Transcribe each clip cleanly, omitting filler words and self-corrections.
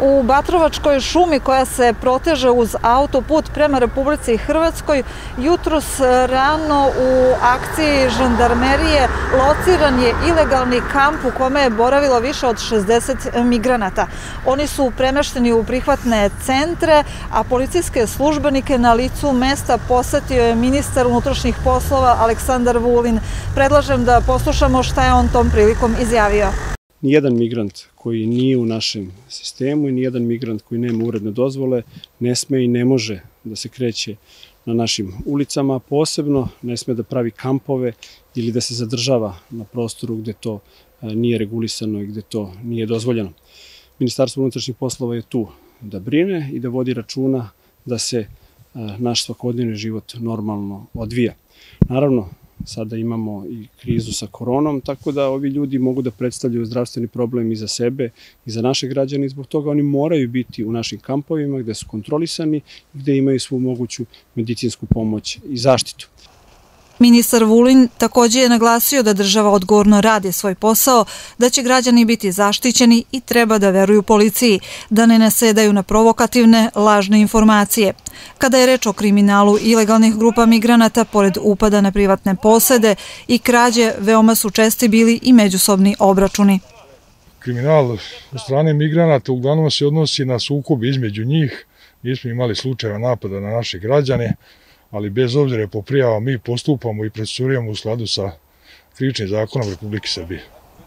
U Batrovačkoj šumi koja se proteže uz autoput prema Republici Hrvatskoj, jutros rano u akciji žandarmerije lociran je ilegalni kamp u kome je boravilo više od 60 migranata. Oni su premešteni u prihvatne centre, a policijske službenike na licu mesta posetio je ministar unutrašnjih poslova Aleksandar Vulin. Predlažem da poslušamo šta je on tom prilikom izjavio. Nijedan migrant koji nije u našem sistemu i nijedan migrant koji nema uredne dozvole ne sme i ne može da se kreće na našim ulicama, posebno ne sme da pravi kampove ili da se zadržava na prostoru gde to nije regulisano i gde to nije dozvoljeno. Ministarstvo unutrašnjih poslova je tu da brine i da vodi računa da se naš svakodnevni život normalno odvija. Naravno, sada imamo i krizu sa koronom, tako da ovi ljudi mogu da predstavljaju zdravstveni problem i za sebe i za naše građane i zbog toga oni moraju biti u našim kampovima gde su kontrolisani i gde imaju svu moguću medicinsku pomoć i zaštitu. Ministar Vulin takođe je naglasio da država odgovorno radi svoj posao, da će građani biti zaštićeni i treba da veruju policiji, da ne nasedaju na provokativne, lažne informacije. Kada je reč o kriminalu ilegalnih grupa migranata, pored upada na privatne posede i krađe, veoma su česti bili i međusobni obračuni. Kriminal od strane migranata uglavnom se odnosi na sukob između njih. Nismo imali slučajeva napada na naše građane, ali bez obzira po prijavama mi postupamo i procedurujemo u skladu sa Krivičnim zakonom Republike Srbije.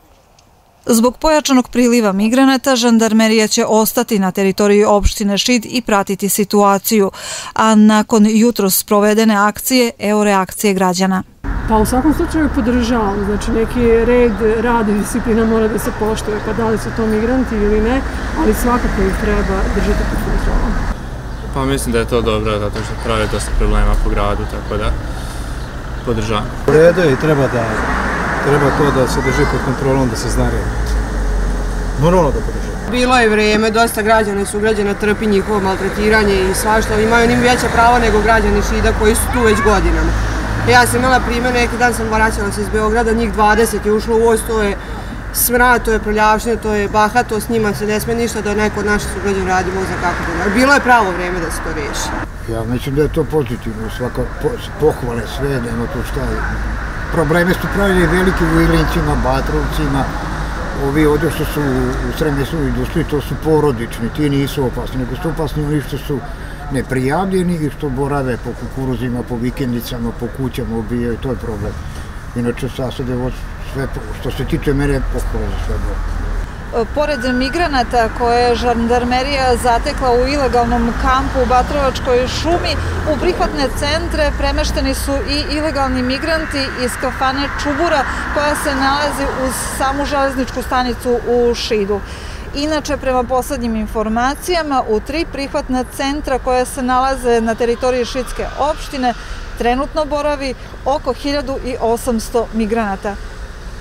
Zbog pojačanog priliva migranata, žandarmerija će ostati na teritoriji opštine Šid i pratiti situaciju, a nakon jutros sprovedene akcije, evo reakcije građana. Pa u svakom slučaju podržavam, znači neki red, rad i disciplina mora da se poštuje, pa da li su to migranti ili ne, ali svakako ih treba držati pod kontrolom. Pa mislim da je to dobro, zato što pravi dosta problema po gradu, tako da podržavam. U redu je i treba to da se drži pod kontrolom, da se zna red. Normalno da podržavam. Bilo je vreme, dosta građana i sugrađana trpi njihovo maltretiranje i svašta, imaju njim veća prava nego građani Šida koji su tu već godinama. Ja sam imala primjer, neki dan sam vraćala se iz Beograda, njih 20 je ušlo u voz, to je smrad, to je prljavština, to je bahatost, njima se ne sme ništa da neko od naših sugrađana radi, Bog zna kako da ne. Bilo je pravo vreme da se to reši. Ja mislim da je to pozitivno, svaka pohvale sve, nema to šta. Probleme su pravili veliki u Ilincima, Batrovcima, ovi ovdje što su u srednjesnoj industriji, to su porodični, ti nisu opasni, nego su opasni oni što su neprijavljeni i što borave po kukuruzima, po vikendicama, po kućama, ubijaju, to je problem. Inače, sad je sve, što se tiče mene, pohvala za sve dobro. Pored migranata koje je žandarmerija zatekla u ilegalnom kampu u Batrovačkoj šumi, u prihvatne centre premešteni su i ilegalni migranti iz kafane Čubura koja se nalazi uz samu železničku stanicu u Šidu. Inače, prema poslednjim informacijama, u 3 prihvatna centra koja se nalaze na teritoriji Šidske opštine trenutno boravi oko 1800 migranata.